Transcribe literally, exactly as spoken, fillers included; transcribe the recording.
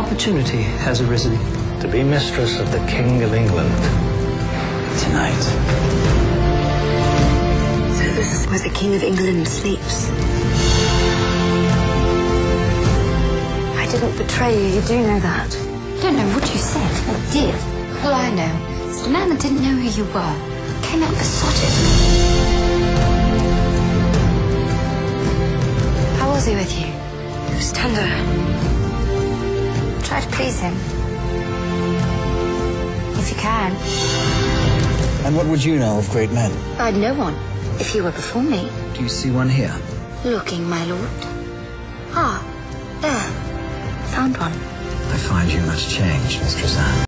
opportunity has arisen. To be mistress of the King of England. Tonight. So this is where the King of England sleeps. I didn't betray you, you do know that. I don't know what you said or did. All I know is the man that didn't know who you were came out besotted. How was he with you? He was tender. Try to please him. If you can. And what would you know of great men? I'd know one, if you were before me. Do you see one here? Looking, my lord. Ah, there. Found one. I find you much changed, Mistress Anne.